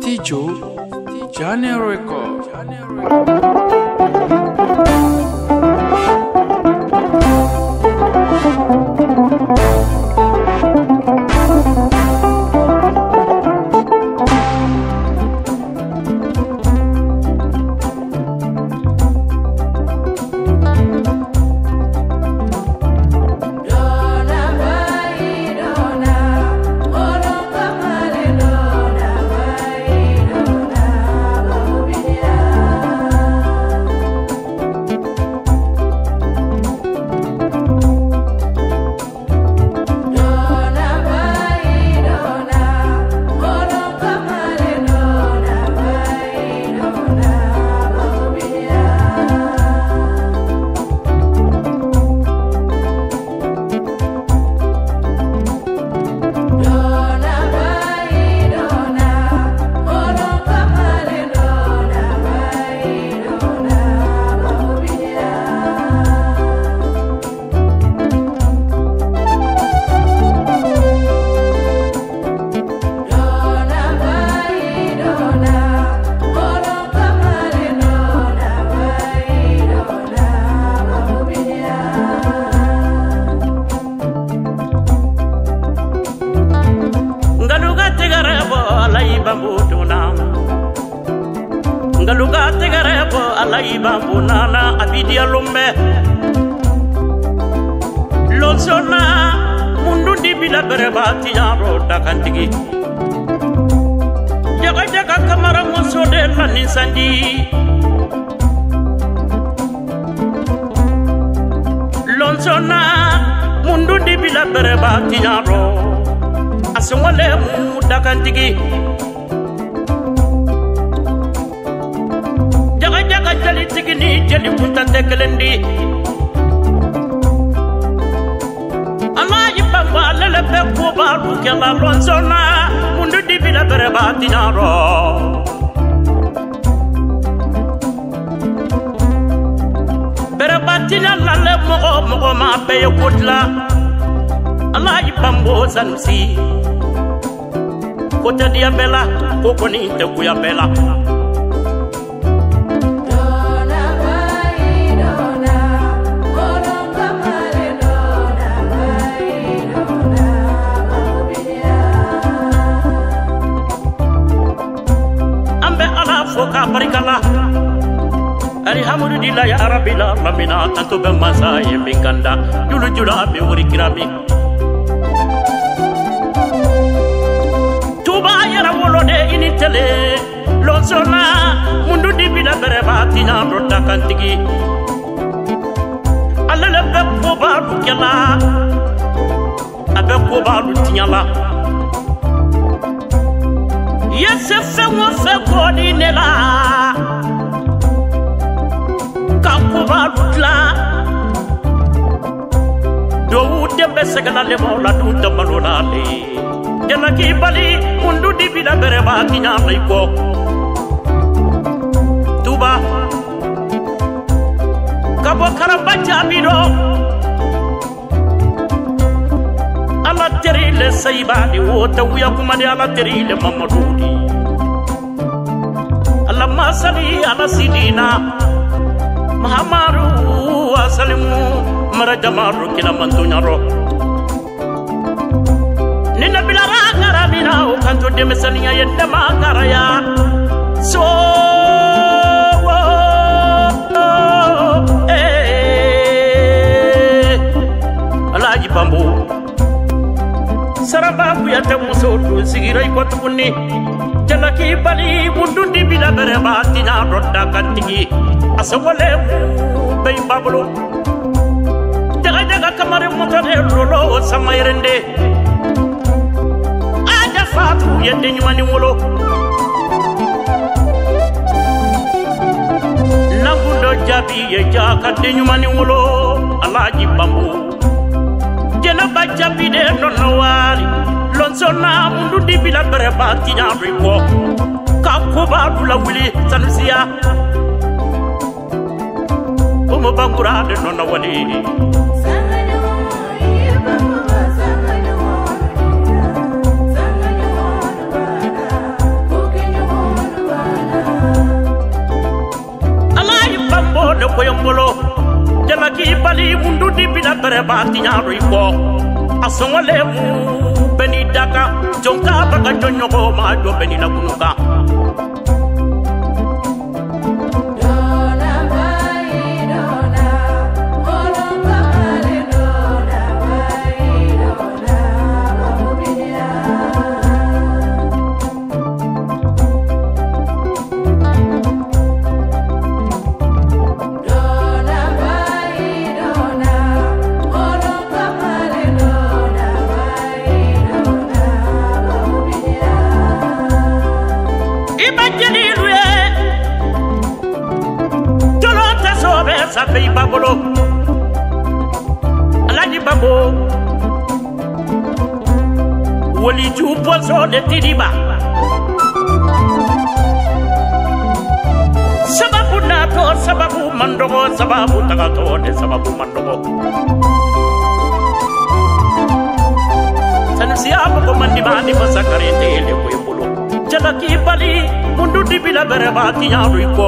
Stijo Jane Record. Ngaluga tegarebo alaiba bunana abidia lumbe Lonsona mundu dibila berebati yaro dakantigi Jaga jaga kamara musode lani sandi Lonsona mundu dibila berebati yaro Asungole mu dakantigi Jaga jali tigini jali punta tekelendi Amayi bamba lele pe kuba lukia la lonzona Mundu dibila berebati naro Berebati na lale mogo ma beye kutla Amayi bambo zanusi Kote dia bela koko ni te kuya bela Foka barikala Alhamdulillah ya Rabbil alamin tanto be masaya binganda julu jula be wuri kirami Tuba ya rawolo de ini tele lonsona mundu dibila berebati na rota kantigi alale be ko baru kala abe ko baru tinyala Yes, fe kodi nela Kakuba rutla Do dembe segala le mola du tamalona le Jana ki bali mundu dibila bereba kinya laiko Tuba Kabo karabacha biro Ala terile saibadi wota uya kumade ala terile mamadudi Allahumma salli ala sidina Muhammadu wa salimu marajamaru kila mantunyaro Nina bila ragara mina ukanto demesaniya yenda magaraya So Alaji bambu Saraba kuyate musodu sigira ikotukuni Jalaki bali mundundi bila berebati na roda kantigi Asawale bay bablo Jaga jaga kamare mutane rolo samayrende Aja fatu yende nyumani wolo Nangundo jabi ye jaka de nyumani wolo Alaji bambu Jena baca bide nonawari Lonsona mundu dibila berebati na riko Kakuba dula wili sanusia Umu bangura de nonawali bereba tiñaro iko asongole mu beni daka jonka baga jonyogo ma do beni la kunuka Sabe babolo alani babo woli ju poso de tidiba sababu nato sababu mandogo sababu tagato de sababu mandogo sanasiya ko mandi mani masakare tele ko yolo jala ki bali mundu dibila bereba tiñaru ko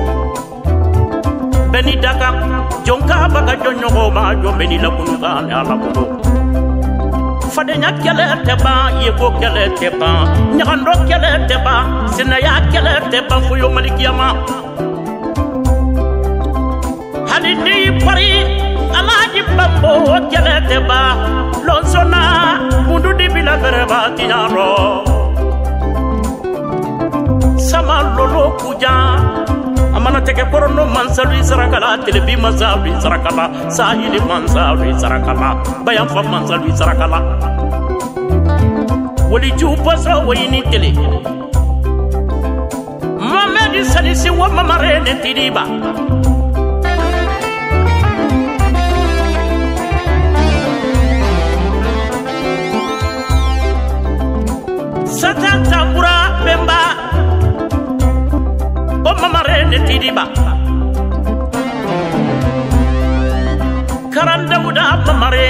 beni daka jonka baga jonyogo ma jo beni la kunuka ne ala kuno fade nya kele teba yego kele teba nyando kele teba sina ya kele teba fu yo malikiyama halini pari alaji bambo kele teba lonsona mundu dibila bereba tiñaro sama lolo kuja amana teke porono mansalu sarakala telebi mansalu sarakala sahili mansalu sarakala bayan fa mansalu sarakala wali juba sa wayni tele mamadi salisi wa mamare ne tidiba satan tambura bemba o mamare ne tidiba karanda muda mamare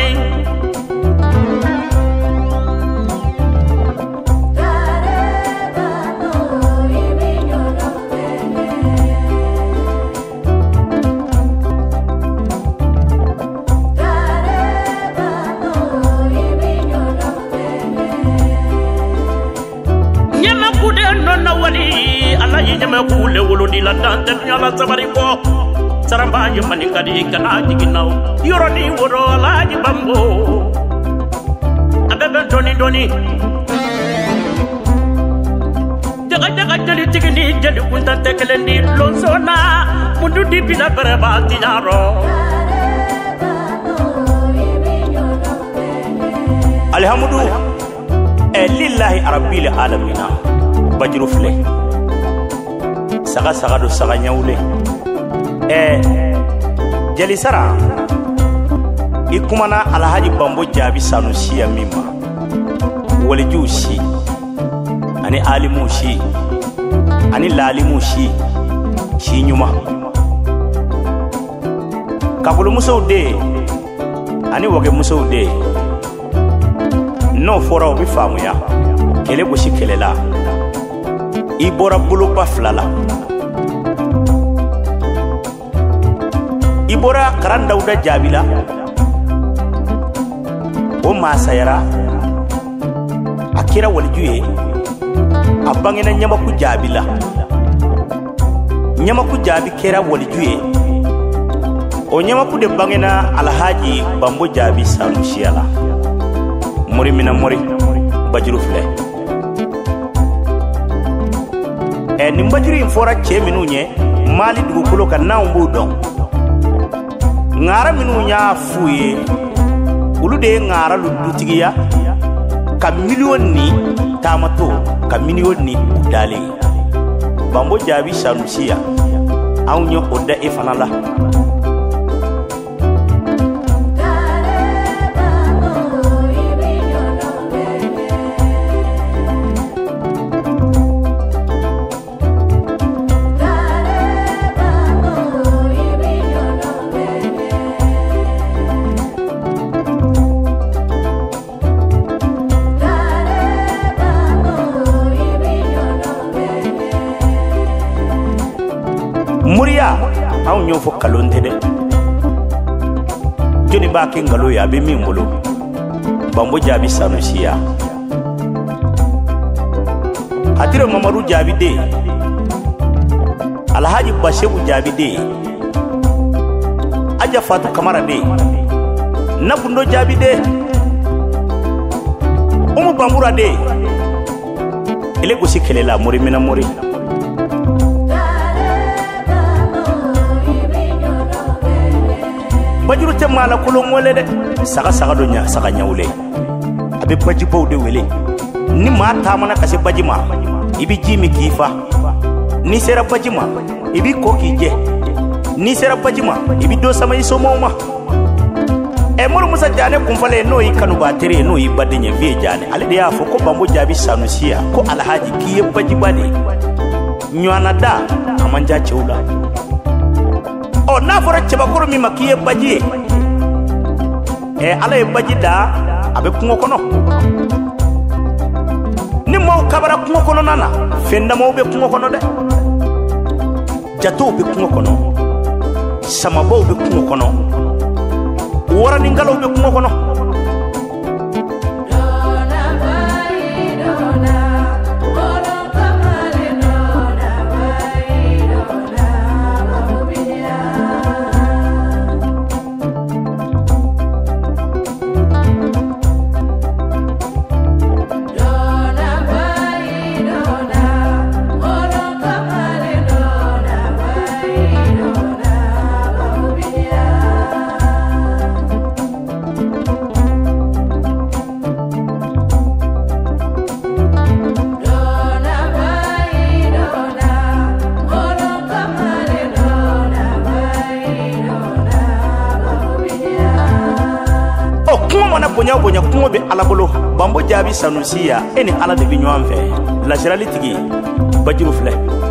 nyama kude nonna wali ala yeme kule wolo di la dante nyala sabari ko saramba yemani kadi kana jiginaw yoroni woro ala ji bambo abebe doni jaga jali tigini jali kunta tekelendi lonsona mundu di bila bereba tiñaro alhamdu lillahi rabbil alamin bajru fle saga do saga nyawle jeli sara ikumana alhaji bambo jabi sanusiya mimma wali jushi ani alimushi ani lalimushi shi nyuma kabulu musaude ani wage musaude no fora obi famu ya kele goshi kelela ibora bulu baflala ibora karanda uda jabila o masayara akira waljuye abangena nyama ku jabila nyama ku jabi kera waljuye o nyama ku de bangena alhaji bambo jabi sanusiala muri mina muri bajuru fle ni bajuru infora che minunye mali dugukulo kan na umbudo ngara minunya fuye ulude ngara ludutigiya ka million ni tamato ka million ni udale bambo jabi sanusiya awnyo oda e fanala muriya aw ñoo fo kalonte de joni ba ke ngalo ya be min bolo Bambo jaabi Sanusiya Hatire Mamadu jaabi de Alhaji Bashebu jaabi de Aja Fatu Kamara de Nabundo jaabi de Umu Bambura de Ele gosi kelela mori mina mori Bajuru te mala kolon wole de saga do nya saga nyawle abe baji baw de wele ni ma tamana kase baji ma ibi jimi kifa ni sera baji ma ibi koki je ni sera baji ma ibi do sama iso mawma e moro musa jane kumfale no yi kanu batere no yi badenye vie jane ale de afo ko Bambo jaabi Sanusiya ko alhaji kiye baji bade nywana da amanja chewla o na fora cheba koro mi makiye baji ala e baji da abe kungo kono ni mo kabara kungo kono nana fenda mo be kungo kono de jato be kungo kono samabo be kungo kono wora ni ngalo be kungo kono bonya kungo be ala bolo Bambo jaabi Sanusiya eni ala de bi ɲɔgɔn fɛ lasirali tigi Bajiru filɛ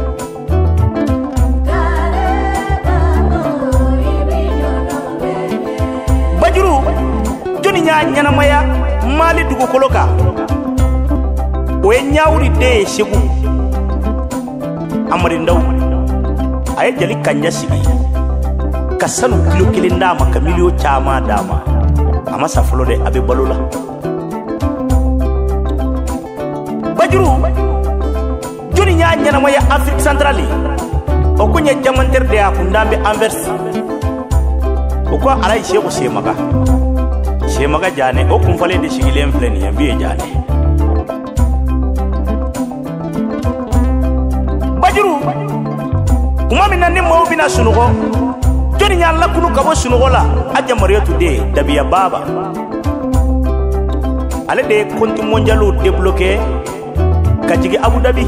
Bajiru joni ɲa ɲanamaya Mali dugukolo kan o ye ɲawuri den ye Segu Amari Ndaw a ye jeli kanja sigi ka sanu kilo 1 d'a ma ka miliyo caman d'a ma ama safolo de abe balola Bajiru joni nya nyana ya Afrique centrale o ko nya jamanter de akundambe Anvers o ko ala Sheikh Semaga jane o kun fale de sigilen fleni ya biye jane Bajiru kuma minna ne mo bina sunugo joni nya la kunu kabo sunugo la aja Mariatu de dabiya baba ale de compte mondial débloqué ka jigi Abu Dhabi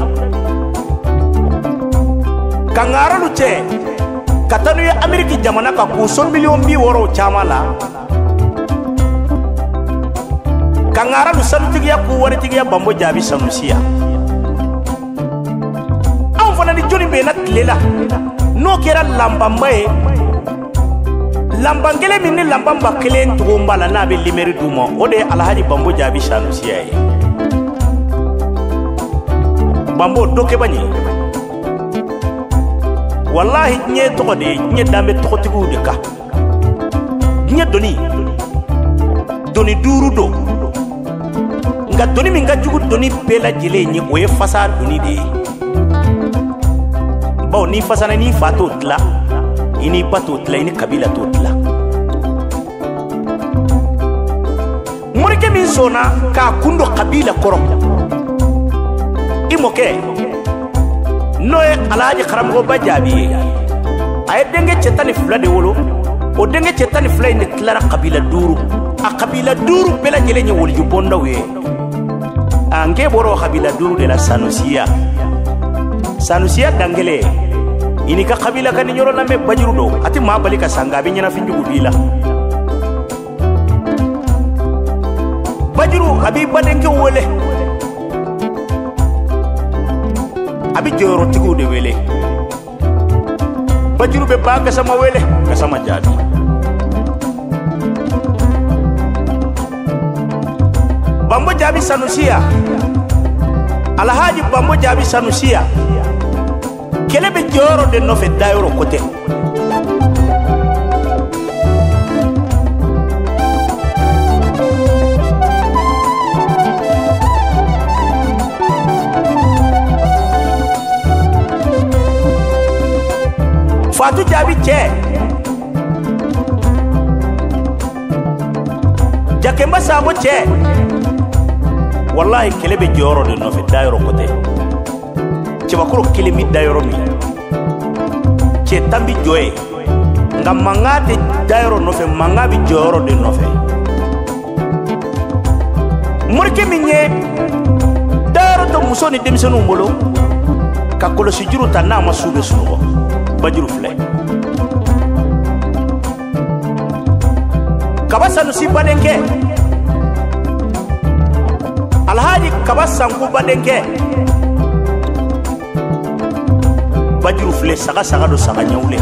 kangara lu che katanu ya Ameriki jamana ka ku so million bi woro chamala kangara lu sanutigi ya ku wari tigi ya Bambo jaabi Sanusiya an fana ni joni be na tlela no kera lambambaye lambangele minni lambamba kelen tugombala na be limeri dumo ode alhaji Bambo jaabi Sanusiya ye Bambo doke bani wallahi nye to de nye dambe to tigu de ka nye doni duru do nga doni mi nga jugu doni bela jele nye oye fasa doni de bawo ni fasa ni fato tla ini pato tla ini kabila to tla morike min sona ka kundo kabila koro imoke noe alhaji Karamɔgɔ Ba jaabi ay denge cetani fula de wolo o denge cetani fula inde tlara kabila duru a kabila duru bela jele nye woli bonda we ange boro kabila duru de la Sanusiya dangele ini ka kabila kan nyoro na me Bajiru do ati ma bali ka sanga bi nyana finjugu bila Bajiru abi badenge wole abi joro tigu de wele Bajiru be ba sama wele sama jaabi Bambo jaabi Sanusiya alhaji Bambo jaabi Sanusiya kele be joro de no fe dayoro kote fatu jaabi cɛ jakemba sabo cɛ wallahi kɛlɛ bɛ jɔyɔrɔ de nɔfɛ dayɔrɔ ko tɛ cɛbakɔrɔ kelen bi dayɔrɔ min cɛ tan bi jɔ ye nka mankan tɛ dayɔrɔ nɔfɛ mankan bi jɔyɔrɔ de nɔfɛ morikɛ min ye dayɔrɔ to muso ni denmisɛnninw bolo ka kɔlɔsi juru ta n'a ma su bɛ sunɔgɔ bajuru filɛ kaba sanusi badenkɛ alhaji kaba sanku badenkɛ bajuru filɛ saga saga do saga ɲɛwule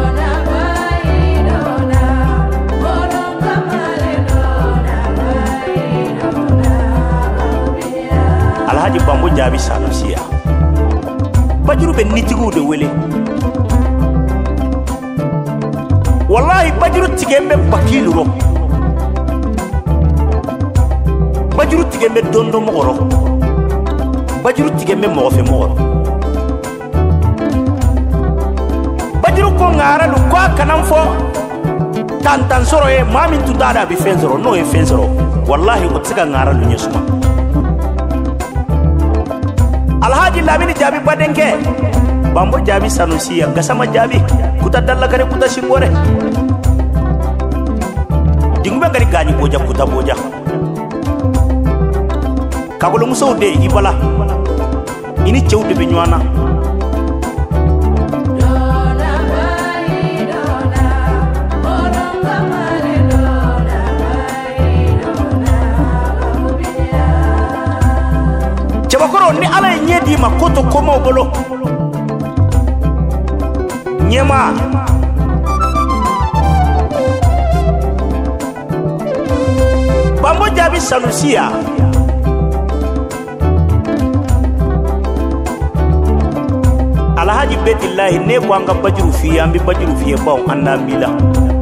alhaji bambo jaabi sanusiya bajuru bɛ nitigiw de wele wallahi bajuru tigɛ bɛ bakilu rɔ bajuru tigɛ bɛ dɔndɔ mɔgɔ rɔ bajuru tigɛ bɛ mɔgɔ fɛ mɔgɔ rɔ bajuru ko ŋaara lu ko a kana fɔ tantan sɔrɔ ye maa min tun t'a da a bɛ fɛn sɔrɔ n'o ye fɛn sɔrɔ wallahi o tɛ se ka ŋaara lu ɲɛ suma alhaji lamini jaabi badenkɛ bambo jaabi sanusiya gasama jaabi kuta dallakare kuta singore dingube ngari gañi boja kuta boja kagolo musow de i bala ini cew de be ñwana cebakoro ni ala ye ɲɛ di ma koto komaw bolo ɲɛma bambo jaabi sanusiya alhaji betillahi ne ko an ka bajuru fiye an bi bajuru fiye baw an n'an b'i la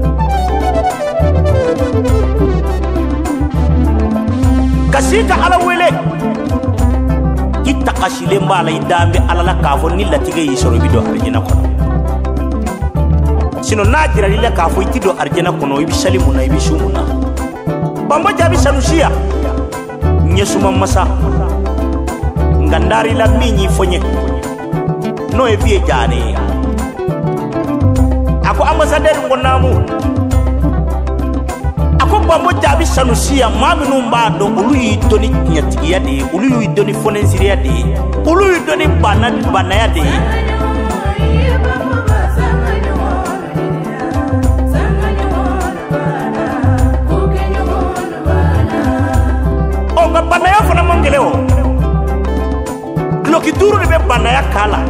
kasi ka ala wele i takasilen b'a la i dan bɛ ala la k'a fɔ ni latigɛ y'i sɔrɔ i bi don arijɛnɛ kɔnɔ sinon n'a jirali la k'a fɔ i ti don arijɛnɛ kɔnɔ i bi sali mun na i bi su mun na bambo jaabi sanusiya ɲɛsuma masa nka n dari la min y'i fɔ n ye n'o ye vie jaane ye a ko ambassadeur n ko naamu a ko bambo jaabi sanusiya maa minnu b'a dɔn olu y'i dɔn ni tiɲɛtigiya de ye olu y'i dɔn ni fonɛnsiriya de ye olu y'i dɔn ni banaya de ye nka banaya fana man gɛlɛn o duloki 5 de bɛ banaya k'a la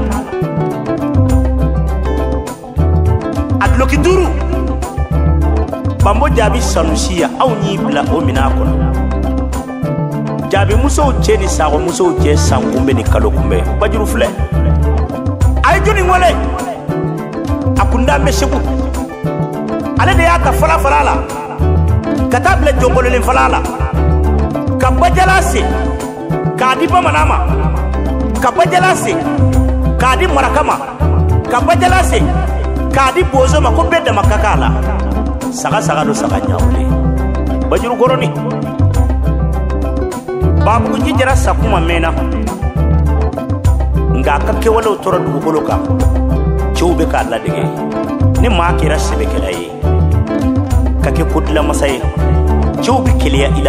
a duloki 5 bambo jaabi sanusiya aw y'i bila o minɛn kɔnɔ jaabi musow cɛ ni sago musow cɛ san kunbɛ ni kalo kunbɛ bajuru filɛ a ye jɔnni wele a kun da bɛ segu ale de y'a ka falafala la ka taa bila jɔnkolonin fala la ka bajala se k'a di bamanan ma ka bajala se k'a di maraka ma ka bajala se k'a di bozo ma ko bɛɛ dama ka k'a la saga saga do saga ɲawule bajuru goroni babuguji jara sakuma mɛnna nka a ka kɛwalew tora dugukolo kan cɛw bɛ k'a ladege ni maa kɛra sɛbɛkɛla ye ka kɛ kodilamasa ye cɛw bɛ keleya i la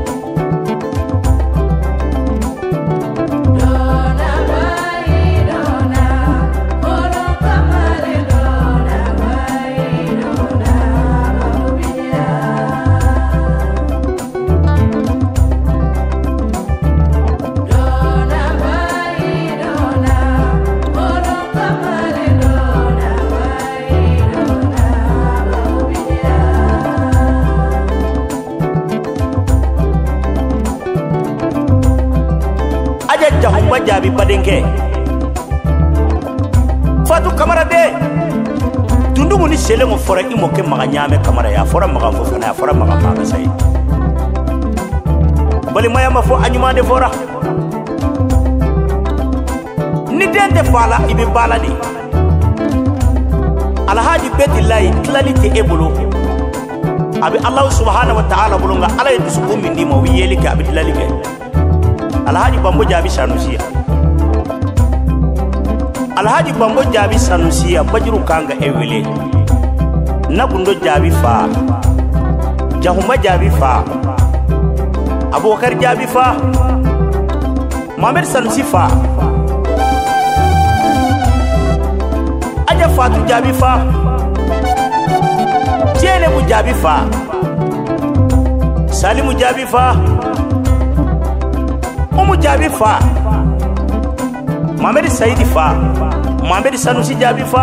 jahumba jaabi badenkɛ fatu kamara de tundugu ni selengo fɔra i mɔkɛ maga ɲaamɛ kamara ye a fɔra maga fɔ fana a fɔra maga maagasa ye balimaya ma fɔ a ɲuman de fɔra ni den tɛ fa la i bɛ ba la de alhaji betillahi tlalite ebolo abi Allah subhanahu wa ta'ala bulunga ala yisuku min dimo wi yelike abi tlalike alhaji bambo jabi sanusiya alhaji bambo jabi sanusiya bajiru kanga ewele nabundo jabi fa jahuma jabi fa abubakar jabi fa Mohamed Sanusi fa aja fatu jabi fa jene mu jabi fa Salimu jabi fa umu jabi fa Mohamed Saidi fa Mohamed Sanusi jabi fa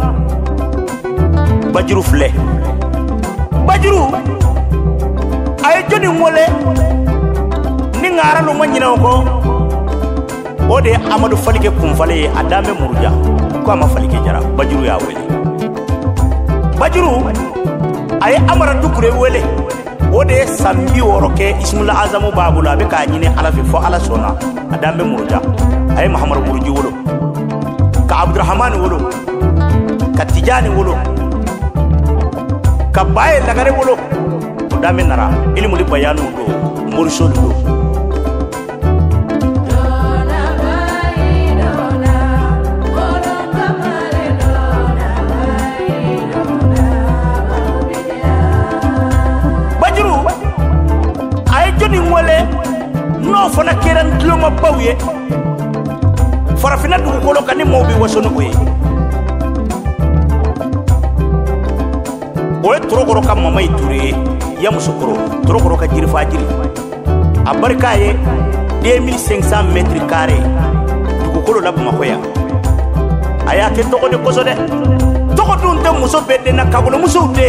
Bajiru fle Bajiru ay joni ngole ni ngara lu manyina ko ode Amadou Falike kumfale adame murja ko ama Falike jara Bajiru ya wele Bajiru ay amara dukure wele ode sambi woroke ismul azamu babula be ka nyine ala fi fo ala sona adame murja ay Muhammad Burji wolo ka Abdurrahman wolo ka Tijani wolo ka Baye Lagare wolo dame nara ilmu li bayanu do mursol do Bajiru ay joni ngole no fona keran loma bawye farafina du ko lo kan mo bi wasono ko oye torokoro ka mama iture ya musokoro torokoro ka jiri fajiri abarka ye 2500 mètres carrés dugukolo la Bamakoya aya ke toko de koso de toko dunte muso bedde na kabulo muso de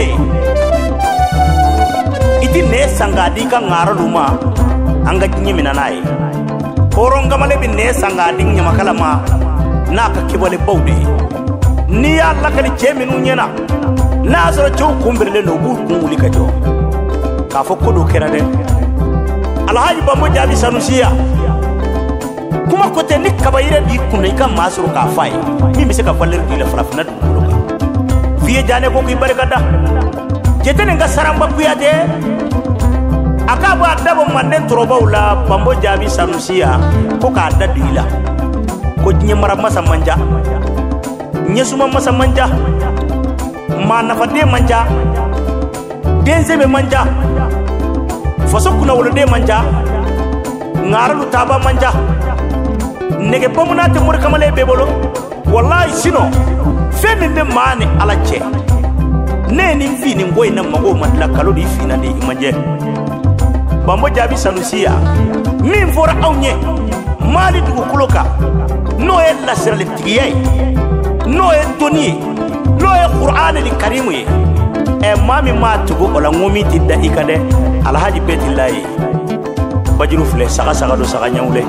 iti ne sangadi ka ngara luma anga nyimina nayi horonga male bi ne sangadi nyama kalama na ka kibole bawde ni ya lakali jeminu nyena nazaro chow kumbirle no bu kunguli ka jo ka fo kodo kera de alhaji bambo jabi sanusiya kuma kote ni kabayire di kunai ka masuru ka fay mi mi se ka faller di la farafina du loka fiye jane ko ki barkada jetene nga saramba kuyade akaba dabo manen trobawla bambo jabi sanusiya ko ka dadila ko nyemara masa manja nyesuma masa manja mana fade manja denze be manja faso kuna wolo de manja ngaralu taba manja nege bomuna te mur kamale be bolo wallahi sino femi be mane ala che neni fini ngoy na mago madla kalo di fina de manje bambo jabi sanusiya min fora awnye mali du kuloka no e la sirale tigiyay no e doni no e Qur'an li karimu ye e mami ma tugo wala ngomi tidda ikade alhaji betillahi Bajiru fle saga saga do saga nyawle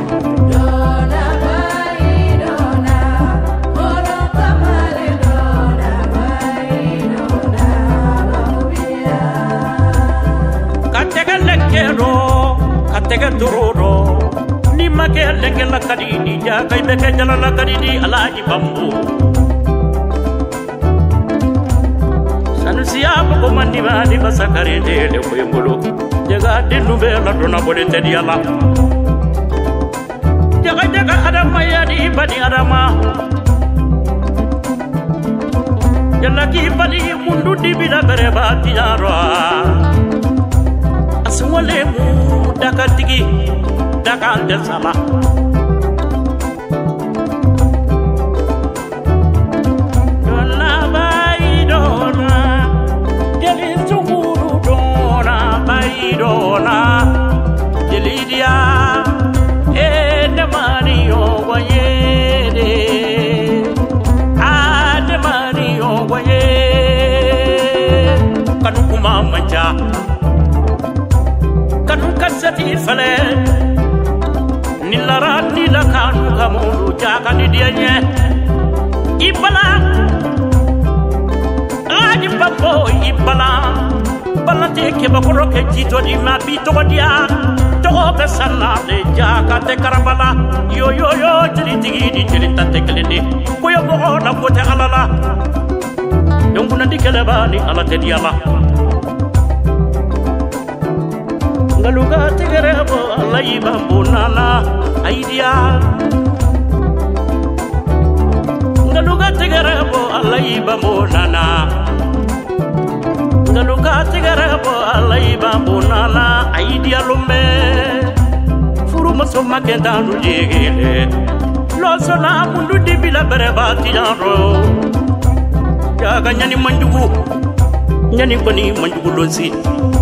katega duroro ni makele kala kadidi ja kai beke jalala kadidi alhaji bambu sanusiya ko mandi badi basakare de ko yembolo jaga dindu be la dona bode tedi ala jaga jaga adama ya di badi adama yalla ki badi mundu di bila bereba tiaro aswale mu dakatigi dakante sama dona baidona jeli sunguru dona baidona jeli dia de mario wayede de mario waye kanu kuma manja kanu kasati fale nilara nila kanu kamulu jaka ni dianye ibala aji bambo ibala balante ke bakoro ke jito di mabi to dia to be sanade jaka te karabala yo yo yo jeli tigi di jeli tante kelende ko yo bo na ko te halala yonkuna dikelebani ala tediala ngaluga tegerebo ala ibambo nana aidia ngaluga tegerebo ala ibambo nana ngaluga tegerebo ala ibambo nana aidia lumbe furu masoma kendanu jegele losona mundu dibila bereba tiaro jaga nyani manjugu lonsi